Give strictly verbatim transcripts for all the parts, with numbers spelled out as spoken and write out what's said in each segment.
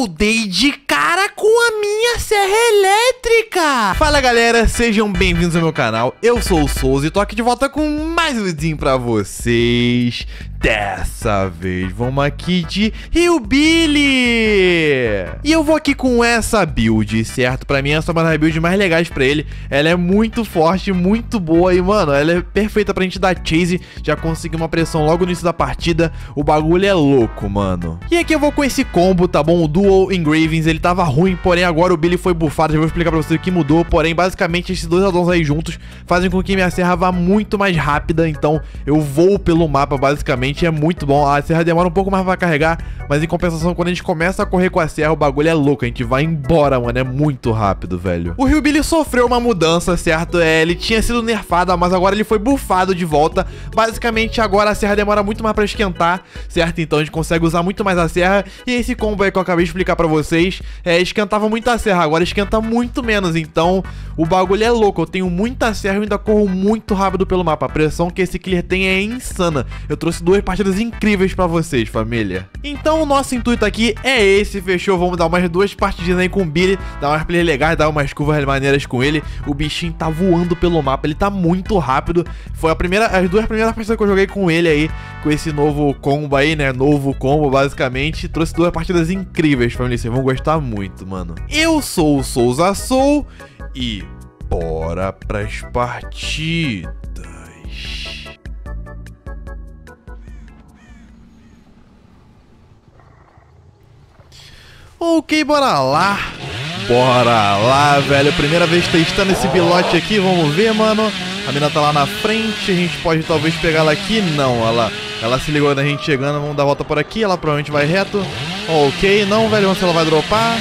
eu dei de cara com a minha serra elétrica. Fala galera, sejam bem-vindos ao meu canal. Eu sou o Souza e tô aqui de volta com mais um vídeo pra vocês. Dessa vez vamos aqui de Hillbilly. E eu vou aqui com essa build, certo? Pra mim essa é uma das builds mais legais pra ele. Ela é muito forte, muito boa e, mano, ela é perfeita pra gente dar chase. Já consegui uma pressão logo no início da partida. O bagulho é louco, mano. E aqui eu vou com esse combo, tá bom? O Dual Engravings, ele tava ruim, porém agora o Billy foi buffado. Já vou explicar pra vocês o que mudou. Porém, basicamente, esses dois addons aí juntos fazem com que minha serra vá muito mais rápida. Então, eu vou pelo mapa, basicamente. É muito bom. A serra demora um pouco mais pra carregar, mas em compensação, quando a gente começa a correr com a serra, o bagulho é louco. A gente vai embora, mano. É muito rápido, velho. O Hillbilly sofreu uma mudança, certo? É, ele tinha sido nerfado, mas agora ele foi buffado de volta. Basicamente, agora a serra demora muito mais pra esquentar, certo? Então a gente consegue usar muito mais a serra. E esse combo aí que eu acabei de explicar pra vocês, é, esquentava muito a serra, agora esquenta muito menos. Então, o bagulho é louco. Eu tenho muita serra e ainda corro muito rápido pelo mapa. A pressão que esse clear tem é insana. Eu trouxe duas partidas incríveis pra vocês, família. Então o nosso intuito aqui é esse, fechou? Vamos dar umas duas partidinhas aí com o Billy, dar umas plays legais, dar umas curvas maneiras com ele. O bichinho tá voando pelo mapa, ele tá muito rápido. Foi a primeira, as duas primeiras partidas que eu joguei com ele aí, com esse novo combo aí, né? Novo combo, basicamente. Trouxe duas partidas incríveis, família. Vocês vão gostar muito, mano. Eu sou o Souza Soul e bora pras partidas. Ok, bora lá. Bora lá, velho. Primeira vez testando esse bilote aqui. Vamos ver, mano. A mina tá lá na frente. A gente pode talvez pegar ela aqui. Não, ela, ela se ligou na gente chegando. Vamos dar a volta por aqui. Ela provavelmente vai reto. Ok, não, velho. Vamos ver se ela vai dropar.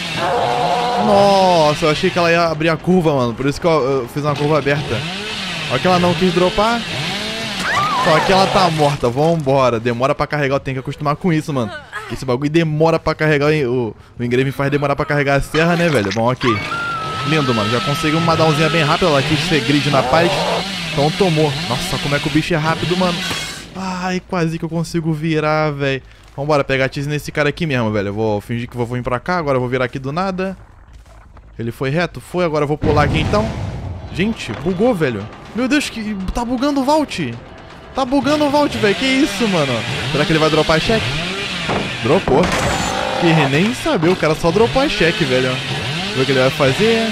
Nossa, eu achei que ela ia abrir a curva, mano. Por isso que eu, eu fiz uma curva aberta. Olha que ela não quis dropar. Só que ela tá morta. Vambora. Demora pra carregar. Eu tenho que acostumar com isso, mano. Esse bagulho demora pra carregar, o, o engraving faz demorar pra carregar a serra, né, velho? Bom, ok. Lindo, mano. Já conseguiu uma downzinha bem rápida. Ela quis ser grid na paz. Então tomou. Nossa, como é que o bicho é rápido, mano. Ai, quase que eu consigo virar, velho. Vambora, pegar tease nesse cara aqui mesmo, velho. Eu vou fingir que eu vou vir pra cá. Agora eu vou virar aqui do nada. Ele foi reto? Foi. Agora eu vou pular aqui, então. Gente, bugou, velho. Meu Deus, que tá bugando o vault. Tá bugando o vault, velho. Que isso, mano? Será que ele vai dropar a check? Dropou. Que nem saber, o cara só dropou a check, velho. Vamos ver o que ele vai fazer.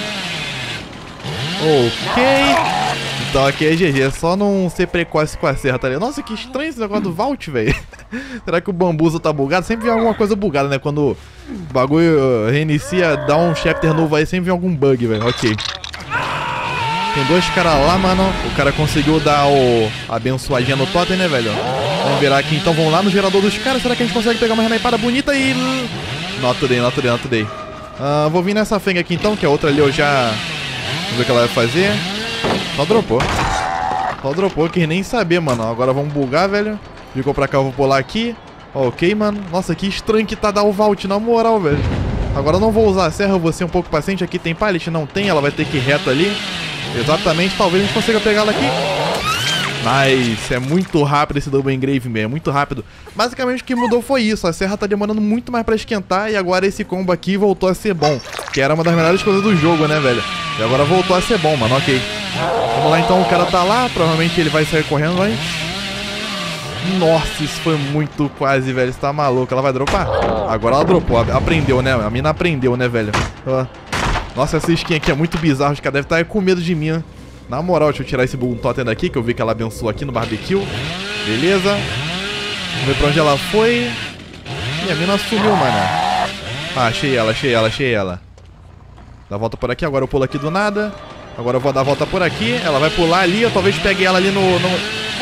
Ok. Então aqui é G G, é só não ser precoce com a serra, tá ligado? Nossa, que estranho esse negócio do vault, velho. Será que o bambuzo tá bugado? Sempre vem alguma coisa bugada, né? Quando o bagulho reinicia, dá um chapter novo aí, sempre vem algum bug, velho. Ok. Tem dois caras lá, mano. O cara conseguiu dar o abençoadinha no totem, né, velho? Vamos virar aqui, então. Vamos lá no gerador dos caras. Será que a gente consegue pegar uma renaipada bonita e... Not today, not today, not today. Uh, vou vir nessa feng aqui, então, que a outra ali eu já... Vamos ver o que ela vai fazer. Só dropou. Só dropou, que nem saber, mano. Agora vamos bugar, velho. Ficou pra cá, eu vou pular aqui. Ok, mano. Nossa, que estranho que tá dar o vault, na moral, velho. Agora eu não vou usar a serra, eu vou ser um pouco paciente. Aqui tem pallet? Não tem, ela vai ter que ir reto ali. Exatamente, talvez a gente consiga pegar ela aqui. Nice, é muito rápido esse double engraving, é muito rápido. Basicamente o que mudou foi isso, a serra tá demorando muito mais pra esquentar. E agora esse combo aqui voltou a ser bom, que era uma das melhores coisas do jogo, né, velho? E agora voltou a ser bom, mano, ok. Vamos lá então, o cara tá lá, provavelmente ele vai sair correndo, vai. Nossa, isso foi muito quase, velho, você tá maluco, ela vai dropar? Agora ela dropou, aprendeu, né, a mina aprendeu, né, velho? Nossa, essa skin aqui é muito bizarra, os caras devem estar com medo de mim. Na moral, deixa eu tirar esse bug totem daqui, que eu vi que ela abençoou aqui no barbecue. Beleza. Vamos ver pra onde ela foi. Ih, a mina sumiu, mano. Ah, achei ela, achei ela, achei ela. Dá a volta por aqui, agora eu pulo aqui do nada. Agora eu vou dar a volta por aqui. Ela vai pular ali, eu talvez pegue ela ali no... no...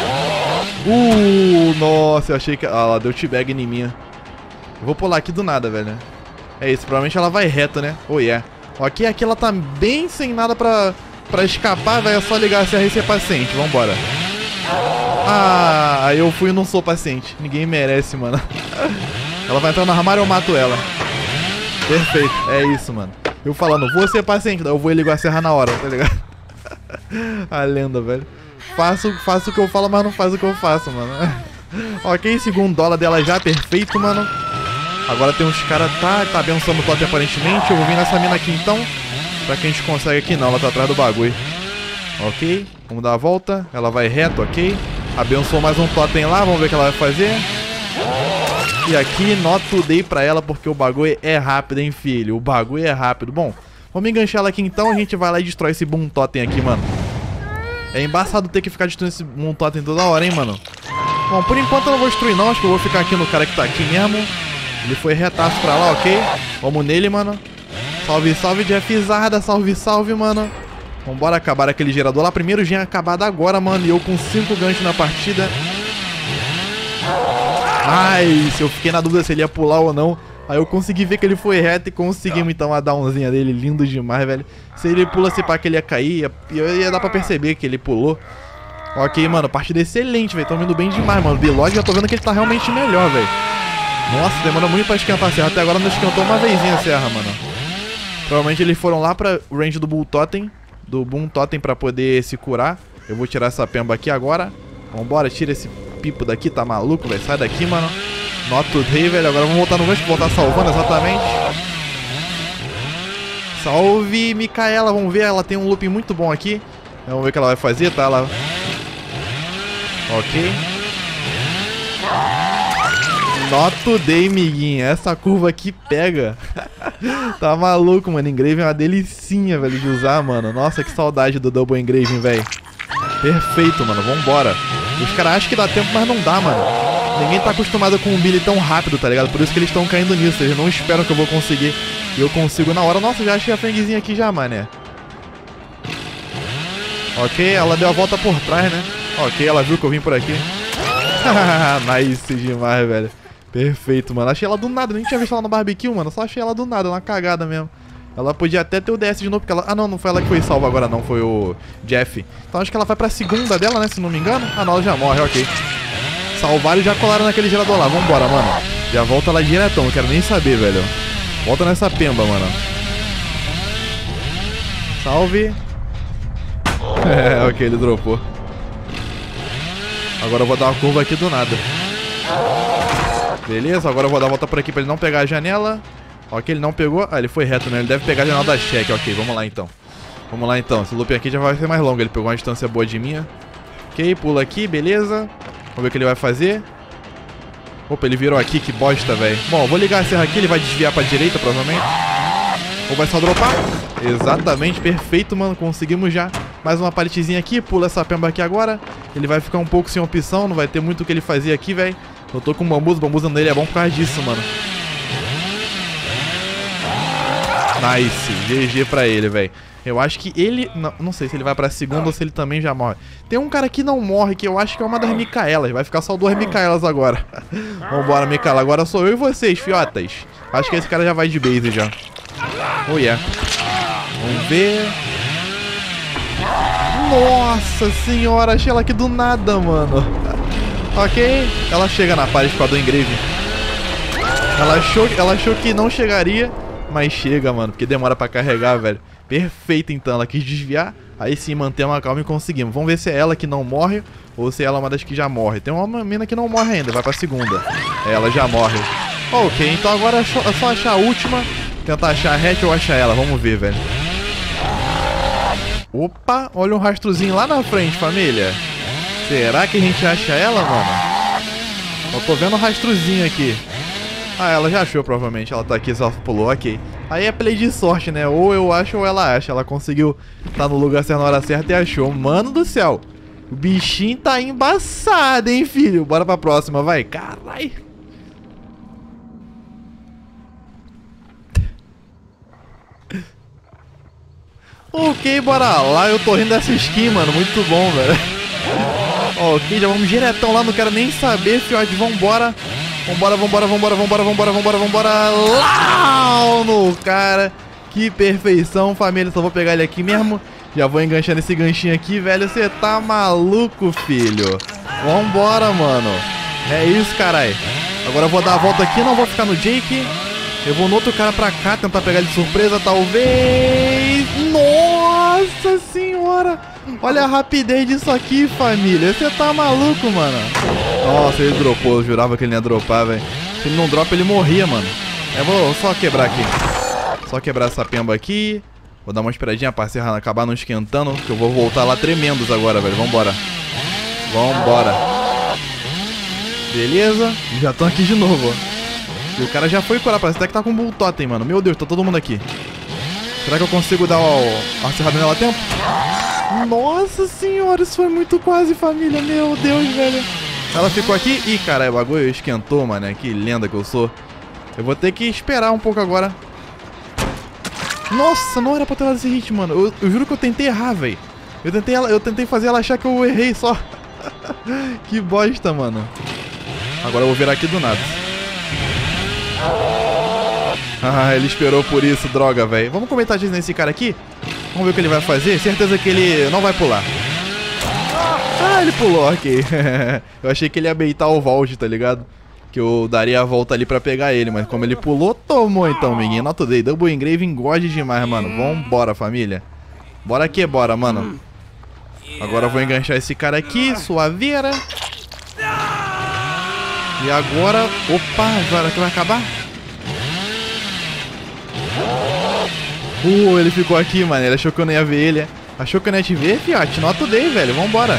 Uh, nossa, eu achei que... Ah, ela deu T-bag em mim. Eu vou pular aqui do nada, velho. É isso, provavelmente ela vai reto, né? Oh, yeah. Ok, aqui ela tá bem sem nada pra, pra escapar, velho. É só ligar a serra e ser paciente. Vambora. Ah, eu fui e não sou paciente. Ninguém merece, mano. Ela vai entrar no armário e eu mato ela. Perfeito, é isso, mano. Eu falando, vou ser paciente, daí eu vou e ligo a serra na hora, tá ligado? A lenda, velho. Faço, faço o que eu falo, mas não faz o que eu faço, mano. Ok, segundo dólar dela já, perfeito, mano. Agora tem uns caras, tá, tá abençoando o totem aparentemente. Eu vou vir nessa mina aqui então. Será que a gente consegue aqui? Não, ela tá atrás do bagulho. Ok, vamos dar a volta. Ela vai reto, ok. Abençoou mais um totem lá, vamos ver o que ela vai fazer. E aqui, nota o day pra ela, porque o bagulho é rápido, hein, filho. O bagulho é rápido. Bom, vamos enganchar ela aqui então. A gente vai lá e destrói esse boom totem aqui, mano. É embaçado ter que ficar destruindo esse boom totem toda hora, hein, mano. Bom, por enquanto eu não vou destruir não. Acho que eu vou ficar aqui no cara que tá aqui mesmo. Ele foi retaço pra lá, ok. Vamos nele, mano. Salve, salve, Jeffzarda. Salve, salve, mano. Vambora acabar aquele gerador lá. Primeiro gen acabado agora, mano. E eu com cinco ganchos na partida. Ai, se eu fiquei na dúvida se ele ia pular ou não. Aí eu consegui ver que ele foi reto e conseguimos então a downzinha dele. Lindo demais, velho. Se ele pula, se pá que ele ia cair, ia, ia dar pra perceber que ele pulou. Ok, mano, partida excelente, velho. Tão indo bem demais, mano. O B-Log já tô vendo que ele tá realmente melhor, velho. Nossa, demora muito pra esquentar a serra. Até agora não esquentou uma vezinha a serra, mano. Provavelmente eles foram lá pra range do Bull Totem. Do Boom Totem pra poder se curar. Eu vou tirar essa pemba aqui agora. Vambora, tira esse pipo daqui, tá maluco, velho? Sai daqui, mano. Nota o rei, velho. Agora vamos voltar no gancho, voltar salvando, exatamente. Salve, Micaela. Vamos ver, ela tem um looping muito bom aqui. Vamos ver o que ela vai fazer, tá? Ela... Ok. Nota o day, miguinha. Essa curva aqui pega. Tá maluco, mano. Engraving é uma delicinha, velho, de usar, mano. Nossa, que saudade do Double Engraving, velho. Perfeito, mano. Vambora. Os caras acham que dá tempo, mas não dá, mano. Ninguém tá acostumado com um Billy tão rápido, tá ligado? Por isso que eles estão caindo nisso. Eles não esperam que eu vou conseguir. E eu consigo na hora. Nossa, já achei a franguezinha aqui já, mané. Ok, ela deu a volta por trás, né? Ok, ela viu que eu vim por aqui. Nice demais, velho. Perfeito, mano. Achei ela do nada. Nem tinha visto ela no barbecue, mano. Só achei ela do nada, uma cagada mesmo. Ela podia até ter o D S de novo, porque ela... Ah, não, não foi ela que foi salva agora, não. Foi o Jeff. Então acho que ela vai pra segunda dela, né? Se não me engano. Ah, não, ela já morre, ok. Salvaram e já colaram naquele gerador lá. Vambora, mano. Já volta lá diretão. Não quero nem saber, velho. Volta nessa pemba, mano. Salve. É, ok, ele dropou. Agora eu vou dar uma curva aqui do nada. Beleza, agora eu vou dar a volta por aqui pra ele não pegar a janela. Ok, ele não pegou. Ah, ele foi reto, né? Ele deve pegar a janela da check. Ok, vamos lá então. Vamos lá então. Esse loop aqui já vai ser mais longo. Ele pegou uma distância boa de minha. Ok, pula aqui, beleza. Vamos ver o que ele vai fazer. Opa, ele virou aqui, que bosta, velho. Bom, eu vou ligar a serra aqui. Ele vai desviar pra direita, provavelmente. Ou vai só dropar? Exatamente, perfeito, mano. Conseguimos já. Mais uma paletezinha aqui. Pula essa pemba aqui agora. Ele vai ficar um pouco sem opção. Não vai ter muito o que ele fazer aqui, velho. Eu tô com o bambuzo. O bambuzo nele é bom por causa disso, mano. Nice. G G pra ele, velho. Eu acho que ele... Não, não sei se ele vai pra segunda ou se ele também já morre. Tem um cara que não morre, que eu acho que é uma das Micaelas. Vai ficar só duas Micaelas agora. Vambora, Micaela. Agora sou eu e vocês, fiotas. Acho que esse cara já vai de base já. Oh, yeah. Vamos ver... Nossa senhora, achei ela aqui do nada, mano. Ok, ela chega na parede com a do Engraving. Ela achou, ela achou que não chegaria, mas chega, mano, porque demora pra carregar, velho. Perfeito, então, ela quis desviar. Aí sim, manter uma calma e conseguimos. Vamos ver se é ela que não morre ou se ela é uma das que já morre. Tem uma mina que não morre ainda, vai pra segunda. Ela já morre. Ok, então agora é só achar a última. Tentar achar a hatch ou achar ela, vamos ver, velho. Opa, olha um rastrozinho lá na frente, família. Será que a gente acha ela, mano? Eu tô vendo um rastrozinho aqui. Ah, ela já achou, provavelmente. Ela tá aqui, só pulou, ok. Aí é play de sorte, né? Ou eu acho ou ela acha. Ela conseguiu estar no lugar certo na hora certa e achou. Mano do céu. O bichinho tá embaçado, hein, filho? Bora pra próxima, vai. Caralho. Ok, bora lá. Eu tô rindo dessa skin, mano. Muito bom, velho. Ok, já vamos diretão lá. Não quero nem saber, fiote. Vambora. Vambora, vambora, vambora, vambora, vambora, vambora, vambora. Lá no cara. Que perfeição, família. Só vou pegar ele aqui mesmo. Já vou enganchar nesse ganchinho aqui, velho. Você tá maluco, filho. Vambora, mano. É isso, caralho. Agora eu vou dar a volta aqui. Não vou ficar no Jake. Eu vou no outro cara pra cá, tentar pegar ele de surpresa, talvez. Nossa senhora. Olha a rapidez disso aqui, família. Você tá maluco, mano. Nossa, ele dropou. Eu jurava que ele ia dropar, velho. Se ele não dropa, ele morria, mano. Eu vou só quebrar aqui. Só quebrar essa pemba aqui. Vou dar uma esperadinha pra serra acabar não esquentando, que eu vou voltar lá tremendos agora, velho. Vambora. Vambora. Beleza. Já estão aqui de novo, ó. E o cara já foi curar, parece até que tá com um bull totem, mano. Meu Deus, tá todo mundo aqui. Será que eu consigo dar o... a serrada nela a tempo? Nossa senhora, isso foi muito quase, família. Meu Deus, velho. Ela ficou aqui. Ih, caralho, o bagulho esquentou, mano. Que lenda que eu sou. Eu vou ter que esperar um pouco agora. Nossa, não era pra ter dado esse hit, mano. Eu, eu juro que eu tentei errar, velho. Eu tentei, eu tentei fazer ela achar que eu errei só. Que bosta, mano. Agora eu vou virar aqui do nada. Ah, ele esperou por isso, droga, velho. Vamos comentar disso nesse cara aqui? Vamos ver o que ele vai fazer. Certeza que ele não vai pular. Ah, ele pulou, ok. Eu achei que ele ia baitar o Vault, tá ligado? Que eu daria a volta ali pra pegar ele. Mas como ele pulou, tomou então, amiguinho. Not today. Double Engrave engorde demais, mano. Vambora, família. Bora que bora, mano. Agora eu vou enganchar esse cara aqui. Suaveira. E agora... Opa, agora que vai acabar? Uh, ele ficou aqui, mano. Ele achou que eu não ia ver ele. Achou que eu não ia te ver, fiote? Not today, velho. Vambora.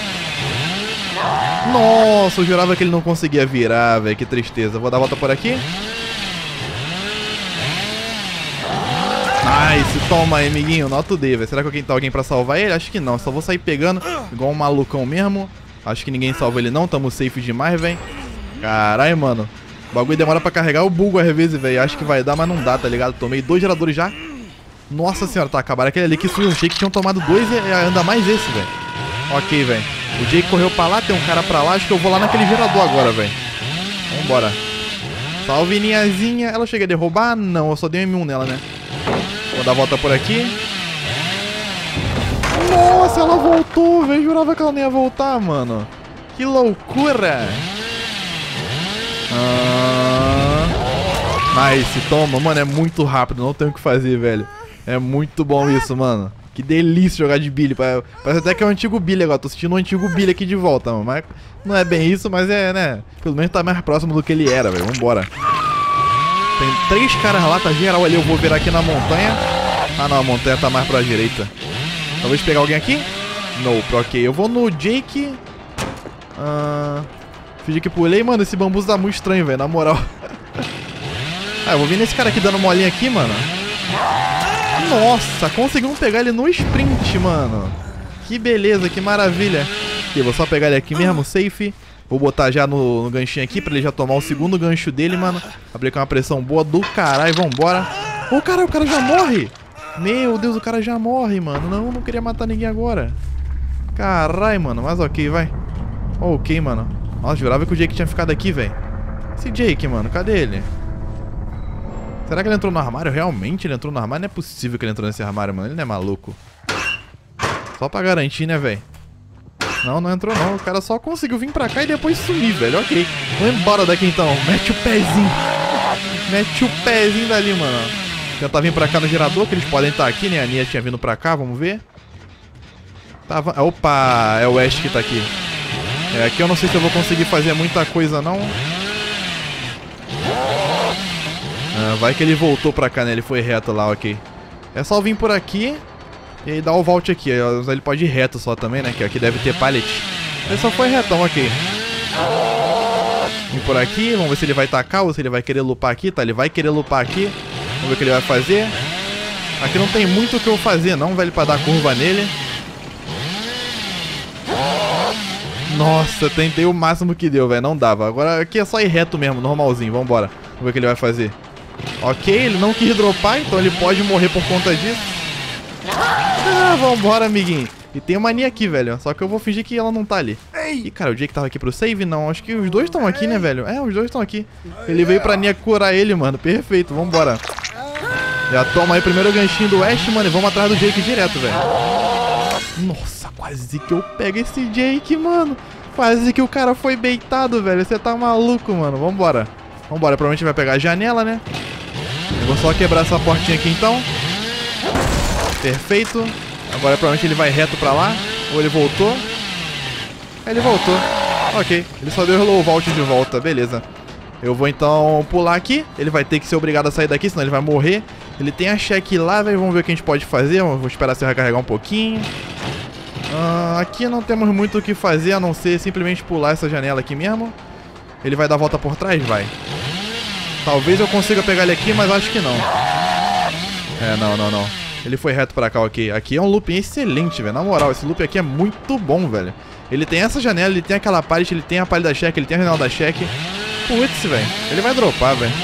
Nossa, eu jurava que ele não conseguia virar, velho. Que tristeza. Vou dar a volta por aqui. Nice. Toma aí, amiguinho. Not today, velho. Será que alguém tá alguém pra salvar ele? Acho que não. Só vou sair pegando igual um malucão mesmo. Acho que ninguém salva ele não. Tamo safe demais, velho. Caralho, mano. O bagulho demora pra carregar o bugo às vezes, velho. Acho que vai dar, mas não dá, tá ligado? Tomei dois geradores já. Nossa senhora, tá. Acabaram aquele ali que foi um shake. Tinham tomado dois e ainda mais esse, velho. Ok, velho. O Jake correu pra lá, tem um cara pra lá. Acho que eu vou lá naquele gerador agora, velho. Vambora. Salve, Ninhazinha. Ela chega a derrubar? Não, eu só dei um M um nela, né? Vou dar a volta por aqui. Nossa, ela voltou, velho. Jurava que ela não ia voltar, mano. Que loucura. Ah... Nice, toma. Mano, é muito rápido. Não tem o que fazer, velho. É muito bom isso, mano. Que delícia jogar de Billy. Parece até que é o antigo Billy agora. Tô sentindo o antigo Billy aqui de volta, mano. Mas não é bem isso, mas é, né? Pelo menos tá mais próximo do que ele era, velho. Vambora. Tem três caras lá, tá geral ali. Eu vou virar aqui na montanha. Ah, não. A montanha tá mais pra direita. Talvez pegar alguém aqui? Nope, ok. Eu vou no Jake. Ah... Fingi que pulei. Mano, esse bambu tá muito estranho, velho. Na moral. Ah, eu vou vir nesse cara aqui dando molinha aqui, mano. Nossa, conseguimos pegar ele no sprint, mano. Que beleza, que maravilha. Aqui, vou só pegar ele aqui mesmo, safe. Vou botar já no, no ganchinho aqui pra ele já tomar o segundo gancho dele, mano. Aplicar uma pressão boa do caralho, vambora. Ô, cara, o cara já morre. Meu Deus, o cara já morre, mano. Não, não queria matar ninguém agora. Caralho, mano, mas ok, vai. Ok, mano. Nossa, jurava que o Jake tinha ficado aqui, velho. Esse Jake, mano, cadê ele? Será que ele entrou no armário? Realmente ele entrou no armário? Não é possível que ele entrou nesse armário, mano. Ele não é maluco. Só pra garantir, né, velho? Não, não entrou não. O cara só conseguiu vir pra cá e depois sumir, velho. Ok. Vamos embora daqui, então. Mete o pezinho. Mete o pezinho dali, mano. Tentar vir pra cá no gerador, que eles podem estar aqui, né? A Nia tinha vindo pra cá, vamos ver. Tava... Opa, é o Ash que tá aqui. É, aqui eu não sei se eu vou conseguir fazer muita coisa, não. Ah, vai que ele voltou pra cá, né? Ele foi reto lá, ok. É só vir por aqui e aí dar o vault aqui. Ele pode ir reto só também, né? Que aqui deve ter pallet. Ele só foi retão, ok. Vim por aqui, vamos ver se ele vai tacar ou se ele vai querer lupar aqui, tá? Ele vai querer lupar aqui. Vamos ver o que ele vai fazer. Aqui não tem muito o que eu fazer não, velho, pra dar curva nele. Nossa, tentei o máximo que deu, velho. Não dava. Agora aqui é só ir reto mesmo, normalzinho. Vambora. Vamos ver o que ele vai fazer. Ok, ele não quis dropar, então ele pode morrer por conta disso. Ah, vambora, amiguinho. E tem uma Nia aqui, velho. Só que eu vou fingir que ela não tá ali. Ih, cara, o Jake tava aqui pro save? Não, acho que os dois estão aqui, né, velho? É, os dois estão aqui. Ele veio pra Nia curar ele, mano. Perfeito, vambora. Já toma aí primeiro o ganchinho do Ash, mano. E vamos atrás do Jake direto, velho. Nossa, quase que eu pego esse Jake, mano. Quase que o cara foi baitado, velho. Você tá maluco, mano. Vambora. Vambora, provavelmente vai pegar a janela, né? Eu vou só quebrar essa portinha aqui, então. Perfeito. Agora provavelmente ele vai reto pra lá. Ou ele voltou. Ele voltou. Ok. Ele só deu o low vault de volta. Beleza. Eu vou então pular aqui. Ele vai ter que ser obrigado a sair daqui, senão ele vai morrer. Ele tem a cheque lá, velho. Vamos ver o que a gente pode fazer. Vou esperar se recarregar um pouquinho. Uh, aqui não temos muito o que fazer, a não ser simplesmente pular essa janela aqui mesmo. Ele vai dar a volta por trás? Vai. Talvez eu consiga pegar ele aqui, mas acho que não. É, não, não, não. Ele foi reto pra cá, ok. Aqui é um looping excelente, velho. Na moral, esse loop aqui é muito bom, velho. Ele tem essa janela, ele tem aquela pallet, ele tem a pallet da cheque, ele tem a janela da cheque. Putz, velho. Ele vai dropar, velho.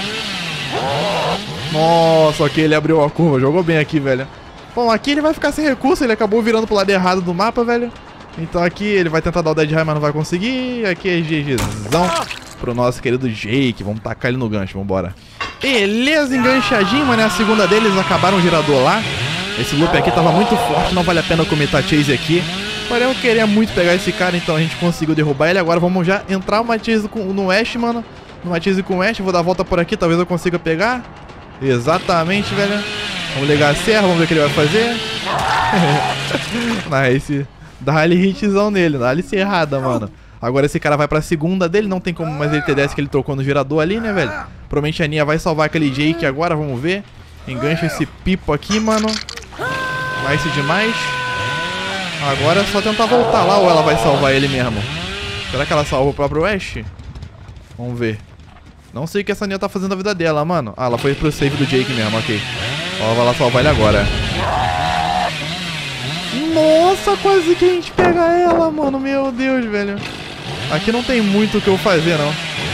Nossa, ok, ele abriu a curva. Jogou bem aqui, velho. Bom, aqui ele vai ficar sem recurso. Ele acabou virando pro lado errado do mapa, velho. Então aqui ele vai tentar dar o Dead High, mas não vai conseguir. Aqui é GGzão pro nosso querido Jake. Vamos tacar ele no gancho, vambora. Beleza, enganchadinho, mano. A segunda deles acabaram o girador lá. Esse loop aqui tava muito forte, não vale a pena cometer chase aqui. Porém, eu queria muito pegar esse cara, então a gente conseguiu derrubar ele. Agora vamos já entrar uma chase com, no West, mano. Numa chase com o West, vou dar a volta por aqui, talvez eu consiga pegar. Exatamente, velho. Vamos ligar a serra, vamos ver o que ele vai fazer. Nice. Dá-lhe hitzão nele, dá-lhe serrada, mano. Agora esse cara vai pra segunda dele, não tem como mais ele ter dez que ele trocou no girador ali, né, velho? Provavelmente a Nia vai salvar aquele Jake agora, vamos ver. Engancha esse pipo aqui, mano. Nice demais. Agora é só tentar voltar lá ou ela vai salvar ele mesmo? Será que ela salva o próprio West? Vamos ver. Não sei o que essa Nia tá fazendo da vida dela, mano. Ah, ela foi pro save do Jake mesmo, ok. Ela vai lá salvar ele agora. Nossa, quase que a gente pega ela, mano. Meu Deus, velho. Aqui não tem muito o que eu fazer, não.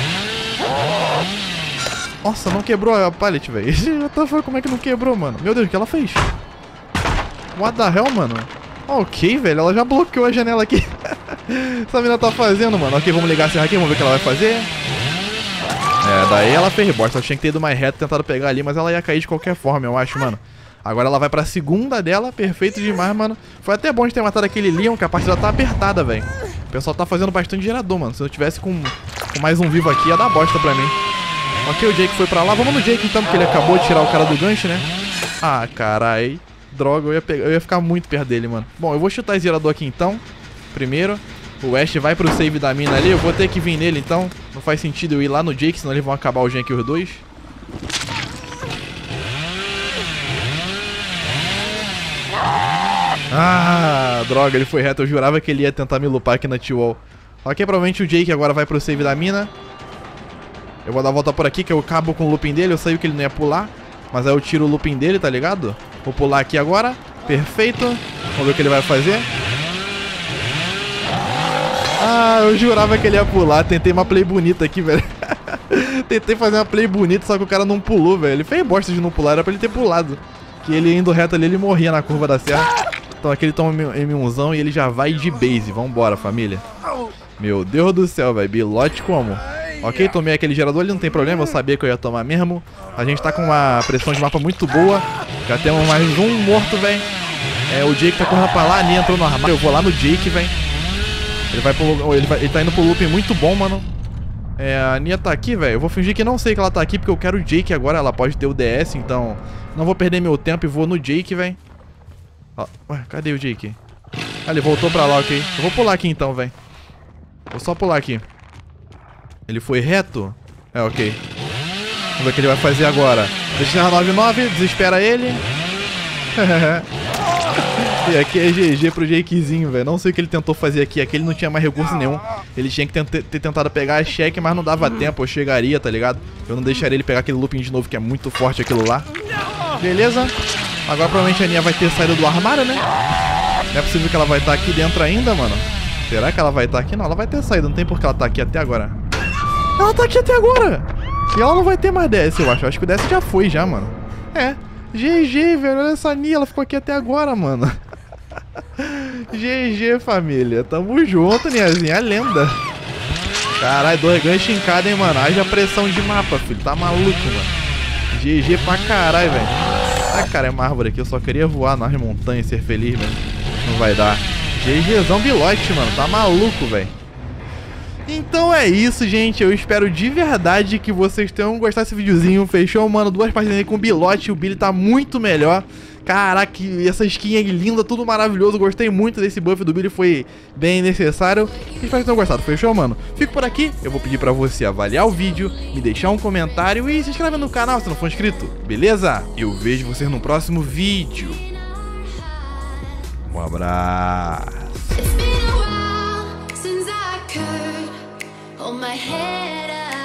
Nossa, não quebrou a pallet, velho. Como é que não quebrou, mano? Meu Deus, o que ela fez? What the hell, mano? Ok, velho, ela já bloqueou a janela aqui. Essa mina tá fazendo, mano. Ok, vamos ligar a serra aqui, vamos ver o que ela vai fazer. É, daí ela fez bosta. Ela tinha que ter ido mais reto, tentado pegar ali, mas ela ia cair de qualquer forma, eu acho, mano. Agora ela vai pra segunda dela, perfeito demais, mano. Foi até bom de ter matado aquele Leon, que a partida tá apertada, velho. O pessoal tá fazendo bastante gerador, mano. Se eu tivesse com, com mais um vivo aqui, ia dar bosta pra mim. Ok, o Jake foi pra lá. Vamos no Jake então, porque ele acabou de tirar o cara do gancho, né? Ah, carai. Droga, eu ia, pegar, eu ia ficar muito perto dele, mano. Bom, eu vou chutar esse gerador aqui então. Primeiro. O West vai pro save da mina ali. Eu vou ter que vir nele então. Não faz sentido eu ir lá no Jake, senão eles vão acabar o gen aqui os dois. Ah, droga, ele foi reto. Eu jurava que ele ia tentar me lupar aqui na T-Wall. Ok, provavelmente o Jake agora vai pro save da mina. Eu vou dar a volta por aqui, que eu acabo com o looping dele. Eu sei que ele não ia pular, mas aí eu tiro o looping dele, tá ligado? Vou pular aqui agora. Perfeito. Vamos ver o que ele vai fazer. Ah, eu jurava que ele ia pular. Tentei uma play bonita aqui, velho. Tentei fazer uma play bonita, só que o cara não pulou, velho. Ele fez bosta de não pular, era pra ele ter pulado. Que ele indo reto ali, ele morria na curva da serra. Então aqui ele toma M umzão e ele já vai de base. Vambora, família. Meu Deus do céu, velho. Bilote como? Ok, tomei aquele gerador ali, não tem problema. Eu sabia que eu ia tomar mesmo. A gente tá com uma pressão de mapa muito boa. Já temos mais um morto, velho. É, o Jake tá correndo pra lá, a Nia entrou no armário. Eu vou lá no Jake, velho. Ele vai pro, ele vai, ele tá indo pro looping muito bom, mano. É, a Nia tá aqui, velho. Eu vou fingir que não sei que ela tá aqui, porque eu quero o Jake agora. Ela pode ter o D S, então não vou perder meu tempo e vou no Jake, velho. Ué, cadê o Jake? Ah, ele voltou pra lá, ok. Eu vou pular aqui então, velho. Vou só pular aqui. Ele foi reto? É, ok. Vamos ver o que ele vai fazer agora. Deixa nove nove, desespera ele. E aqui é G G pro Jakezinho, velho. Não sei o que ele tentou fazer aqui. Aqui ele não tinha mais recurso nenhum. Ele tinha que ter, ter tentado pegar a cheque, mas não dava tempo. Eu chegaria, tá ligado? Eu não deixaria ele pegar aquele looping de novo, que é muito forte aquilo lá. Beleza. Agora provavelmente a Nia vai ter saído do armário, né? Não é possível que ela vai estar aqui dentro ainda, mano. Será que ela vai estar aqui? Não, ela vai ter saído. Não tem por que ela tá aqui até agora. Ela tá aqui até agora! E ela não vai ter mais D S, eu acho. Eu acho que o D S já foi, já, mano. É. G G, velho. Olha essa Nia. Ela ficou aqui até agora, mano. G G, família. Tamo junto, Niazinha. A lenda. Caralho, dois ganchos em cada, hein, mano. Haja pressão de mapa, filho. Tá maluco, mano. G G pra caralho, velho. Ah, cara, é uma árvore aqui. Eu só queria voar nas montanhas e ser feliz, velho. Não vai dar. GGzão Bilote, mano. Tá maluco, velho. Então é isso, gente. Eu espero de verdade que vocês tenham gostado desse videozinho. Fechou, mano? Duas partidas aí com o Bilote. O Billy tá muito melhor. Caraca, e essa skin é linda, tudo maravilhoso. Gostei muito desse buff do Billy, foi bem necessário. Espero que tenham gostado, fechou, mano? Fico por aqui, eu vou pedir pra você avaliar o vídeo, me deixar um comentário e se inscreve no canal se não for inscrito, beleza? Eu vejo vocês no próximo vídeo. Um abraço. It's been a while since I could hold my head up.